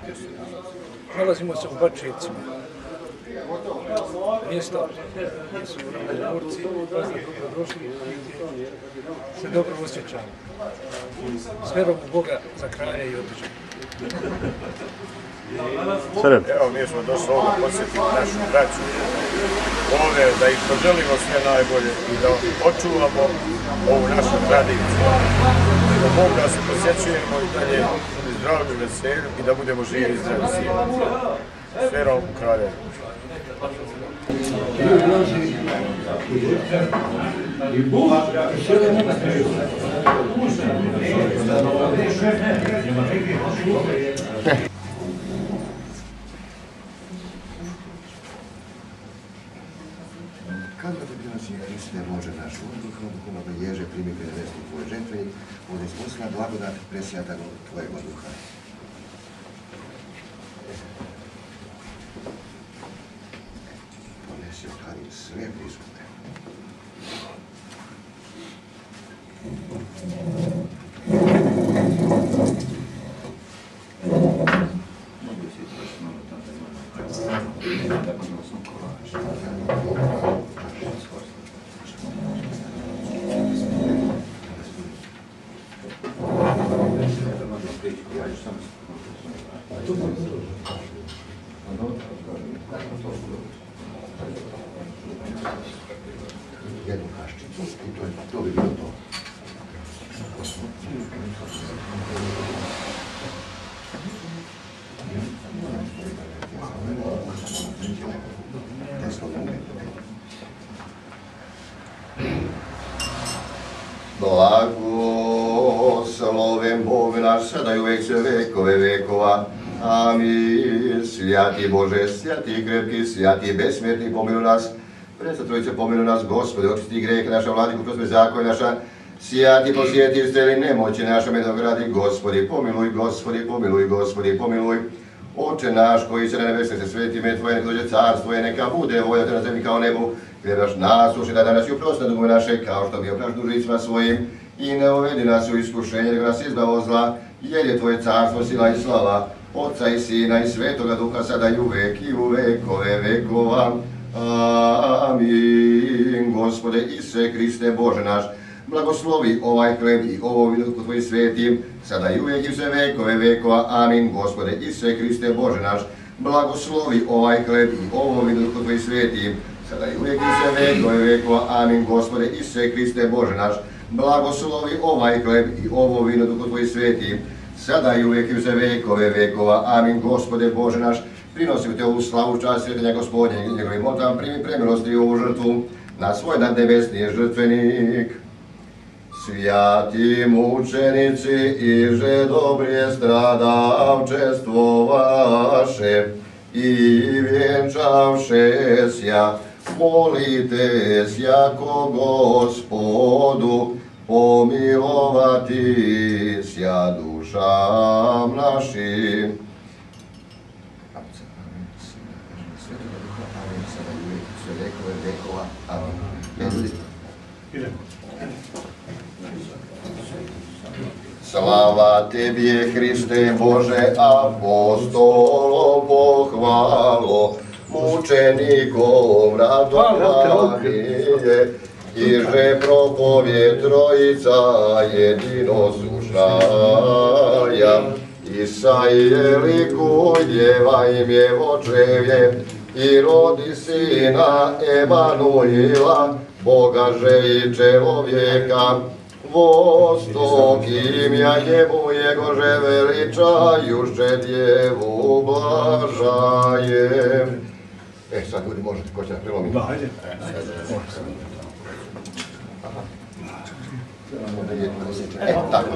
Nalazimo se u Bačevcima, mjesta gdje su borci dobrodošli i gdje se dobro osjećamo. S verom u Boga za kraje i otičemo. Evo, mi smo došli ovdje posjetiti našu braću ovdje, da ih poželimo sve najbolje i da očuvamo ovu našu tradiciju. Da Bog da se posjećujemo i dalje zdravlju i veselju i da budemo živi i zdravi svi. S verom u Kraljevu. Kad da bi nas je Hriste Bože naš odluka, duhovnog ježe primi prevestu tvoj žetvenik, od iskusna blagodat presjatanog tvojeg duha. Ponesi otkani sve prisutne. Jednu kaščicu i to bi bilo to. Blagosloven Bog naš, sada i uvek sve vekove vekova. Amin. Svjati Bože, svjati krepki, svjati besmrtni, pomiluj nas. Presto Trojice, pomiluj nas, Gospode, očisti grehe naša, vladiku, kroz bezakon naša. Sjati, posjeti, streli nemoći naša, medogradi, Gospodi, pomiluj, Gospodi, pomiluj, Gospodi, pomiluj. Oče naš, koji se na nebesne, se sveti ime Tvoje, neka dođe carstvo je, neka bude volja Te na zemlji kao nebu. Gledaš nas, uši da danas i oprosti na dugove naše, kao što bi opraš dužnicima svojim. I ne uvedi nas u iskušenje, nego nas izbavi od zla, jer je Tvoje carstvo, sila i slava, Otca i Sina i Svetoga Duha, sada i u vekove vekova. Amin. Gospode Isuse Hriste Bože naš, blagoslovi ovaj hleb i ovo vino kod Tvojih svetim, sada i uvijek i sve vekove vekova. Amin. Gospode Isuse Hriste Bože naš, blagoslovi ovaj hleb i ovo vino kod Tvojih svetim, sada i uvijek i sve vekove vekova. Amin. Gospode Isuse Hriste Bože naš, blagoslovi ovaj hleb i ovo vino kod Tvojih svetim, sada i uvijek i sve vekove vekova. Amin. Gospode Bože naš, prinosim Te ovu slavu, čast svjetenja Gospodnje i njegovim motam, primi premilosti ovu žrtvu na svoj nadnebesni žrtvenik. Svjati mučenici iže dobrije stradavčestvo vaše i vjenčavše sja, molite sjako Gospodu, pomilovati sja dušam našim. Slava Tebi, Hriste Bože, apostolo pohvalo, mučenikom radovanje, iže propovje Trojica jedinosušnaja. Isaije likuj, djeva im je očevje, i rodi Sina Emanuila, Boga že i čelovjeka. Vostok imja njemu Jegože veličajuše djevu blažajem. Sad ljudi možete, ko će na prilomiti? Da, ajde. Tako.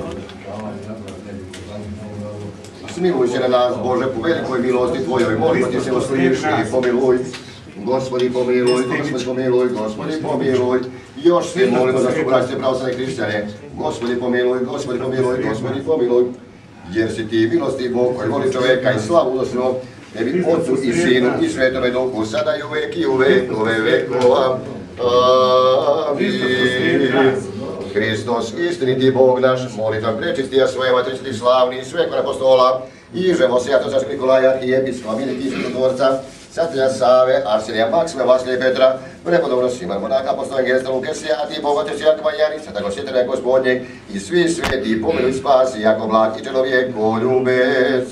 Smiluj se na nas, Bože, po velikoj milosti Tvojoj, molim Ti se osliši i pomiluj. Gospodi pomiluj, Gospodi pomiluj, Gospodi pomiluj. Još se molimo za su braće pravoslavne hrišćane. Gospodi pomiluj, Gospodi pomiluj, Gospodi pomiluj. Jer si Ti milosti Bog koji voli čoveka i slavu udosno, Tebi Otcu i Sinu i Svetome Duhu, sada i u vekove vekova. Amin. Hristos, istiniti Bog naš, molitvam prečistija svoje matričiti slavni, svekog apostola, i žemo svjatočaš Nikolaja, arhijepiskopa, Miliki Svjetodvorca, Satelja Save, Arsenija Maksima, Vasilija Petra, prepodobno Simon Monaka, apostola Gersta Luke, Sjati, Bogote, Jakova Jani, Svetog Sjetera Gospodnjeg, i svi sveti pomiluj spasi, jako blag i čelovjeko ljubec.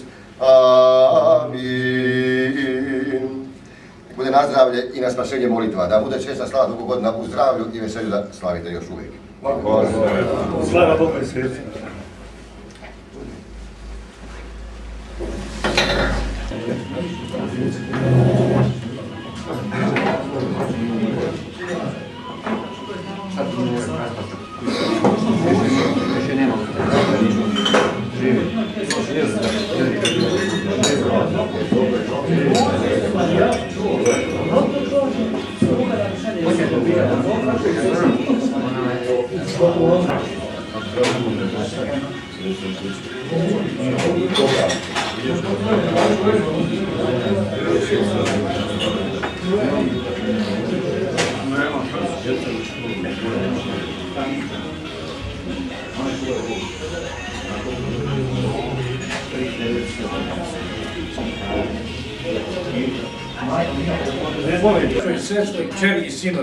Amin. Bude na zdravlje i na spašenje molitva, da bude česta slava dugo godina u zdravlju i veselju da slavite još uvijek. Slava Bogu i svijetu. Sestre, kćeri i sinovi.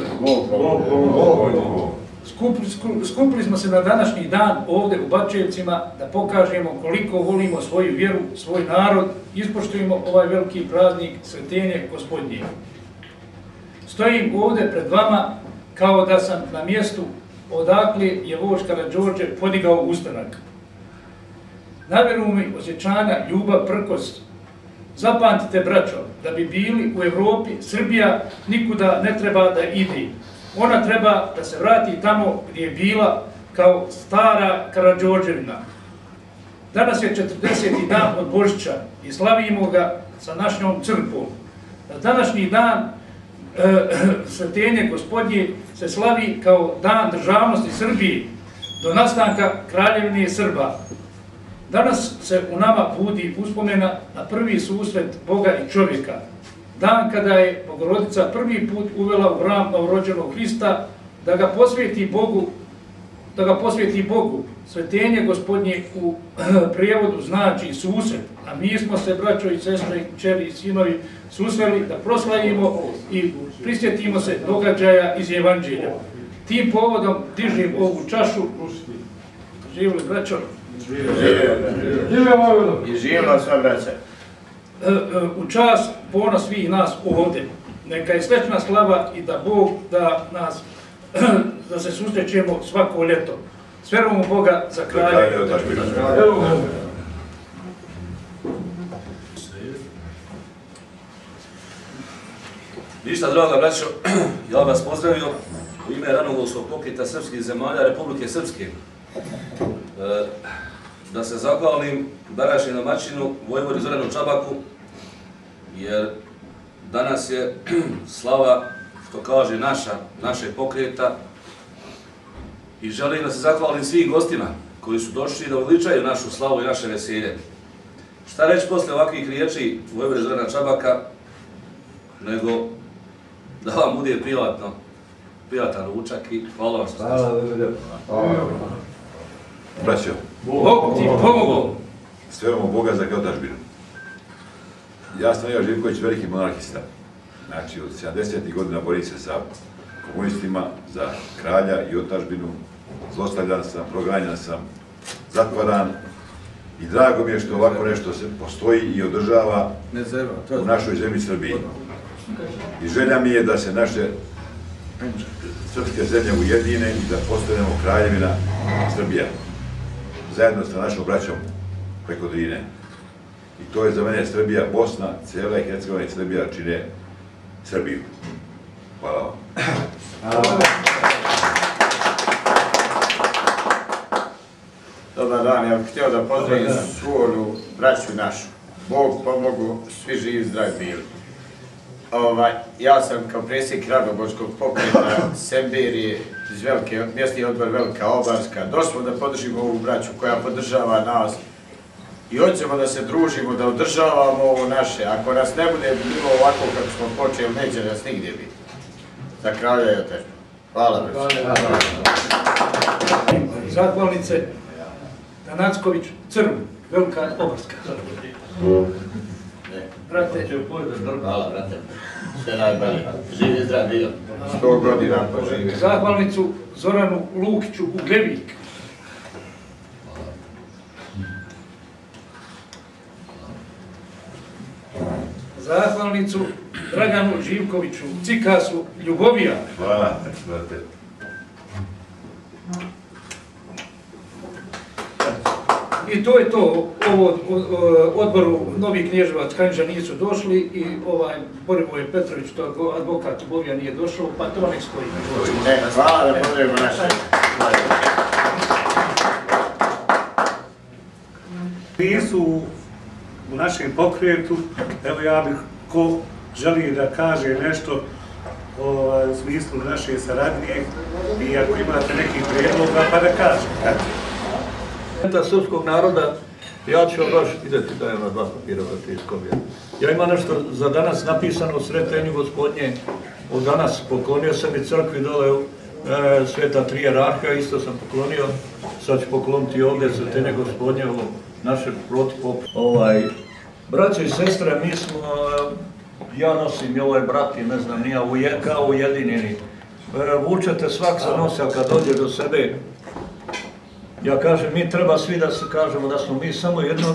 Skupili smo se na današnji dan ovdje u Bačevcima da pokažemo koliko volimo svoju vjeru, svoj narod, ispoštujemo ovaj veliki praznik Svetenje Gospodnje. Stojim ovdje pred vama kao da sam na mjestu odakle je vođ Karađorđe podigao ustanak. Naveru mi osjećanja, ljubav, prkos. Zapamtite, braćo, da bi bili u Evropi, Srbija nikuda ne treba da ide. Ona treba da se vrati tamo gdje je bila kao stara Karađorđevina. Danas je 40. dan od Božića i slavimo ga sa našom crkvom. Na današnji dan Svetenje Gospodnje se slavi kao dan državnosti Srbije do nastanka Kraljevine Srba. Danas se u nama budi uspomena na prvi susret Boga i čovjeka. Dan kada je Bogorodica prvi put uvela u hram novorođenog Hrista da ga posvjeti Bogu. Svetenje Gospodnje u prijevodu znači susret, a mi smo se, braćo i sestre, kćeri i sinovi, susreli da proslavimo i prisjetimo se događaja iz Evanđelja. Tim povodom dižem ovu čašu. Živjeli, braćo. I živjela sva braća. U čast ponos svih nas ovdje. Neka je srećna slava i da Bog da nas, da se susrećemo svako ljeto. S vjerom u Boga za kralja. Ništa, draga braćo, ja vas pozdravio u ime Ranovolskog pokreta srpskih zemalja Republike Srpske. Da se zahvalim današnjem domaćinu vojvodi Zoranu Čabaku, jer danas je slava, što kaže, našeg pokreta, i želim da se zahvalim svim gostima koji su došli da uveličaju našu slavu i naše veselje. Šta reći posle ovakvih riječi vojvode Zorana Čabaka, nego da vam bude prijatan ručak i hvala vam što ste. Hvala. Braćo, Bog ti pomogao. s vjerom u Boga za otadžbinu. Ja sam Ivan Živković, veliki monarhista. Znači, od 70. godina borim se sa komunistima za kralja i otadžbinu. Zlostavljan sam, proganjan sam, zatvaran. I drago mi je što ovako nešto se postoji i održava u našoj zemlji Srbiji. I želja mi je da se naše srpske zemlje ujedine i da postanemo kraljevina Srbija. Zajedno sa našom braćom preko Drine. I to je za mene Srbija, Bosna, cijela Hercegovina i Srbija čine Srbiju. Hvala vam. Dobar dan, ja bih htio da pozdravim svu onu braću našu. Bog pomogu, svi živi zdravi bili. Ja sam kao predsjednik Ranovolskog pokreta Semberije iz mjesni odbor Velika Obarska. Došli smo da podržimo ovu braću koja podržava nas i hoćemo da se družimo, da održavamo ovo naše. Ako nas ne bude bilo ovako kako smo počeli, neće nas nigdje biti. Za kralja i otadžbinu. Hvala. zahvalnice Danacković Crnu, Velika Obarska. Brate, hvala, brate. Sve najbolje. Živi zdrav bio. 100 godina poživi. zahvalnicu Zoranu Lukiću Ugljevik. Zahvalnicu Draganu Živkoviću Cikasu Ljubovija. Hvala, brate. I to je to, ovo odboru Novi Knježevac Kanđa nisu došli i Borivoje Petrović, to advokat Ljubovija nije došao, pa to nek stoji. Hvala da pozdravimo naše. Nisu u našem pokretu, evo ja bih ko želi da kaže nešto u smislu naše saradnje i ako imate nekih prijedloga pa da kažete. Srpskog naroda, ja ću baš ideti da je na 2 papira za tiskovje. Ja imam nešto za danas napisano u Sretenju Gospodnje, od danas poklonio sam i crkvi dole Sveta Tri jerarhija, isto sam poklonio, sad ću pokloniti ovdje Sretenje Gospodnje, ovo naše protipop. Braće i sestre, mi smo, ja nosim i ovaj brat i ne znam, nije kao ujedinjeni. Vučete svak za nos, a kad dođe do sebe, ja kažem, mi treba svi da se kažemo da smo mi samo jedno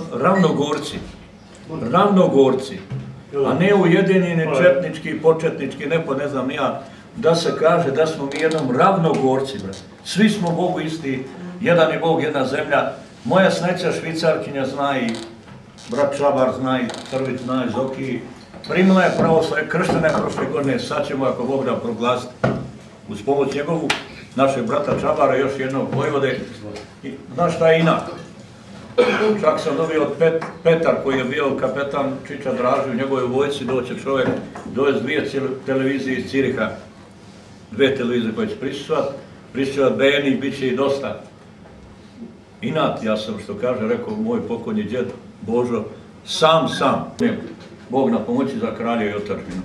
ravnogorci, a ne ujedinjeni četnički, početnički, ne znam ja, da se kaže da smo mi jednom ravnogorci, brat. Svi smo Bogu isti, jedan je Bog, jedna zemlja. Moja sneća Švicarkinja zna i brat Čabar zna i Crvić zna i Zoki. Primila je pravoslavlje, krštena je prošle godine, sad ćemo ako Bog da proglasiti uz pomoć njegovu, našeg brata Čabara, još jednog Vojvode. Znaš šta je inak? Čak sam dobio od Petar koji je bio kapetan Čiča Draži u njegovoj vojci, doće čovjek, dovez 2 televizije iz Ciriha, 2 televizije koje će prisutovat BN, bit će i dosta. Inat, ja sam što kaže, rekao moj pokojni djed Božo, sam. Bog na pomoći za kralja i otadžbinu.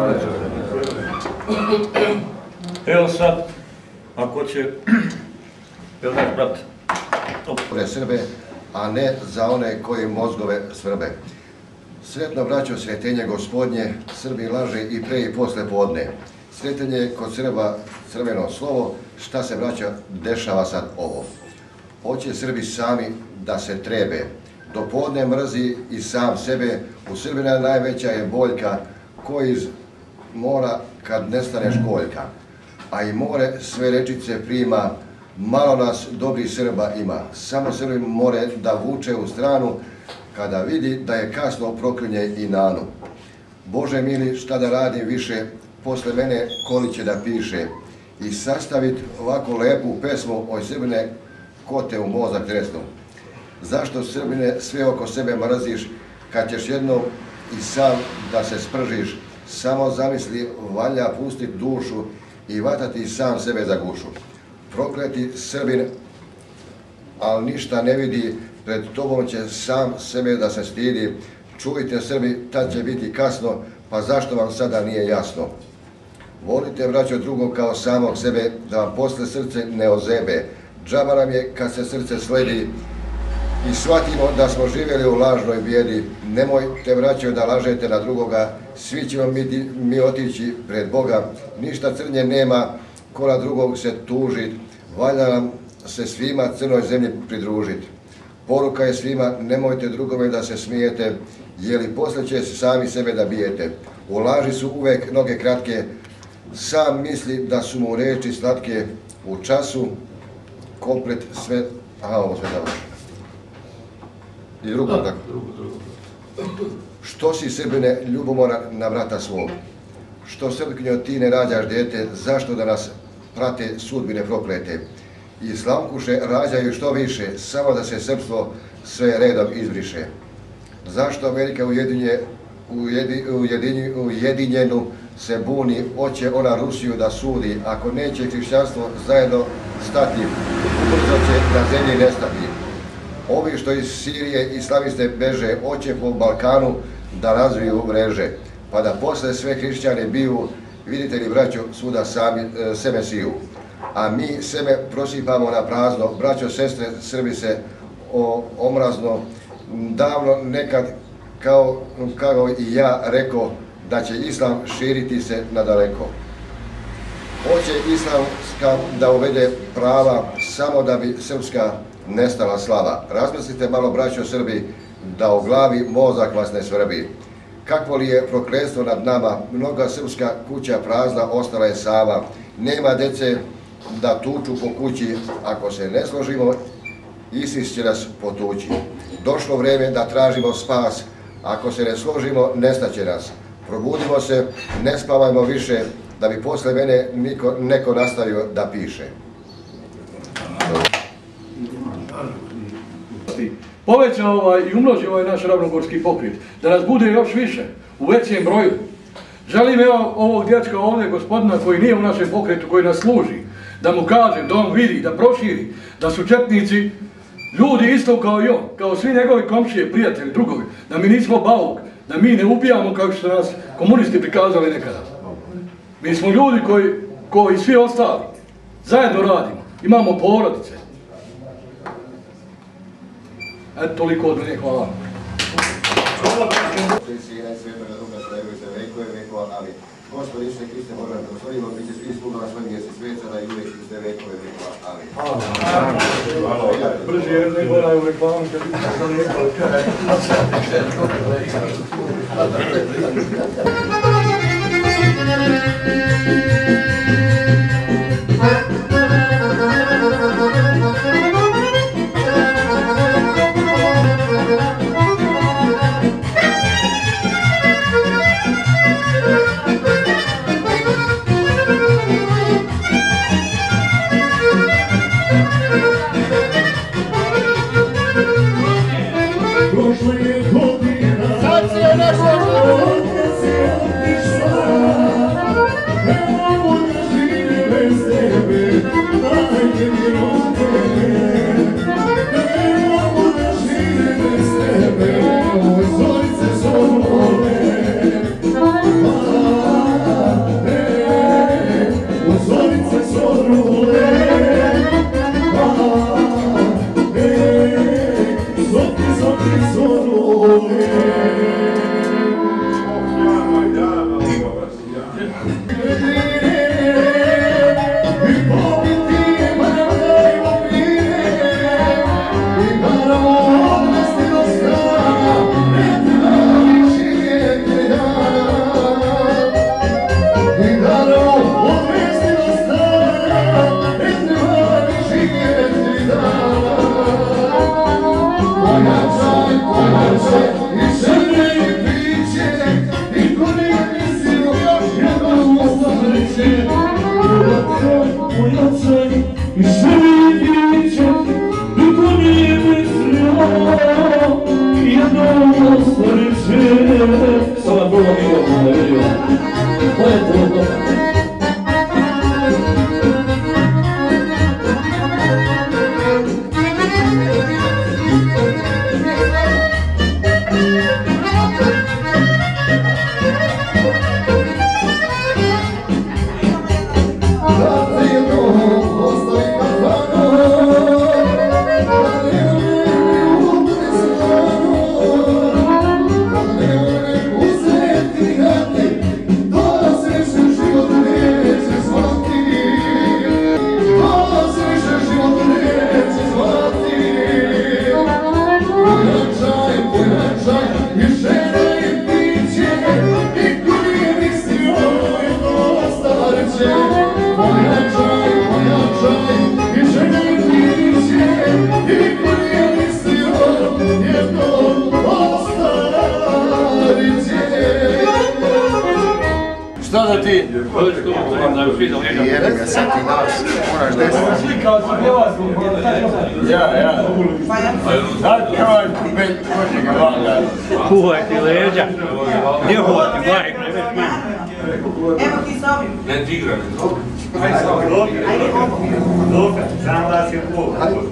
Evo sad, ako će, evo naš brat. Srbe, a ne za one koji mozgove svrbe. Sretno braćo Sretenje Gospodnje, Srbi laže i pre i posle podne. Sretenje je kod Srba crveno slovo, šta se braćo dešava sad ovo. Hoće Srbi sami da se trebe, do podne mrzi i sam sebe, u Srbina najveća je boljka, ko iz mora kad nestane školjka. A i more sve rečice prima, malo nas dobrih Srba ima. Samo Srbi more da vuče u stranu, kada vidi da je kasno proklinje i nanu. Bože mili, šta da radim više, posle mene koli će da piše. I sastavit ovako lepu pesmu, oj Srbine, ko te u mozak tresnu. Zašto Srbine sve oko sebe mrziš, kad ćeš jednom i sam da se spržiš? Samo zamisli, valja pustit dušu i vatati sam sebe za gušu. Prokleti Srbin, ali ništa ne vidi, pred tobom će sam sebe da se stidi. Čujte Srbi, tad će biti kasno, pa zašto vam sada nije jasno? Volite braćo drugog kao samog sebe, da vam posle srce ne ozebe. Džaba nam je kad se srce sledi i shvatimo da smo živjeli u lažnoj bijedi. Nemojte braćo da lažete na drugoga, svi ćemo mi otići pred Boga. Ništa crnje nema, ko na drugog se tužit, valja nam se svima crnoj zemlji pridružit. Poruka je svima, nemojte drugome da se smijete, jer i posle će sami sebe da bijete. U laži su uvek noge kratke, sam misli da su mu reči slatke, u času komplet sve, ovo sve završeno. I drugo tako. Što si Srbine ljubomora na brata svog? Što Srpkinjo ti ne rađaš dete, zašto da nas prate sudbine proklete? I slamkuše rađaju što više, samo da se srpstvo sve redom izbriše. Zašto Amerika ujedinjenu se buni, hoće ona Rusiju da sudi, ako neće hrišćanstvo zajedno stati, ubrzo će na zemlji nestati. Ovi što iz Sirije islamiste beže, hoće po Balkanu da razviju mreže, pa da posle sve hrišćane biju, vidite li braćo, svuda sebe siju. a mi sebe prosipamo na prazno. Braćo, sestre, Srbi se omrazno davno nekad kao i ja rekao da će islam širiti se nadaleko. Hoće islamska da uvede prava samo da bi srpska nestala slava. Razmislite malo, braćo Srbi, da o glavi mozak vas ne svrbi. Kakvo li je prokletstvo nad nama, mnoga srpska kuća prazna, ostala je sama. Nema dece da tuču po kući, ako se ne složimo, ISIS će nas potući. Došlo vrijeme da tražimo spas, ako se ne složimo, nestaće nas. Probudimo se, ne spavajmo više, da bi posle mene neko nastavio da piše. Poveća i umnoži ovaj naš ravnogorski pokret, da nas bude još više, u većem broju. Želim evo ovog dječka ovdje, gospodina koji nije u našem pokretu, koji nas služi, da mu kažem, da on vidi, da proširi, da su četnici ljudi isto kao i on, kao svi njegovi komšije, prijatelji, drugovi, da mi nismo bauk, da mi ne ubijamo kao što nas komunisti prikazali nekada. Mi smo ljudi koji svi ostali, zajedno radimo, imamo porodice. Eto, toliko od mene, hvala. Gospod Isuse Hriste, Boga, da osvojimo, bit će svi sluga na svoj mjesec sveca, da i uvijek Hriste vekove vekova. Amin. Brže, jer ne moraju reklamu, kad bi Jebe ga sad ti nas, moraš desiti. Ja. Sad ovaj kupeć, hoće ga vaga. Kuvaj ti leđa. Gdje hodi, vajk, ne već meni. Evo ti s ovim. Ne, ti igra. Dobro, znam da si Bog.